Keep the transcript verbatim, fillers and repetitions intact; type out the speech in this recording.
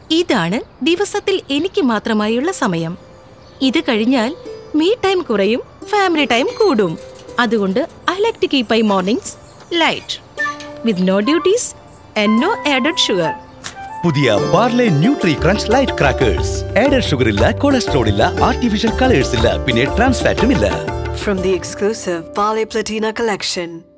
ഇതാണ് ദിവസത്തിൽ എനിക്ക് മാത്രമായുള്ള സമയം. ഇത് കഴിഞ്ഞാൽ മീ ടൈം കുറയും, ഫാമിലി ടൈം കൂടും. അതുകൊണ്ട് I like to keep my mornings light with no duties and no added sugar. പുതിയ Parle Nutricrunch light crackers. Added sugar ഇല്ല, കൊളസ്ട്രോൾ ഇല്ല, ആർട്ടിഫിഷ്യൽ കളേഴ്സ് ഇല്ല, പിന്നെ ട്രാൻസ് ഫാറ്റും ഇല്ല. From the exclusive Parle Platina collection.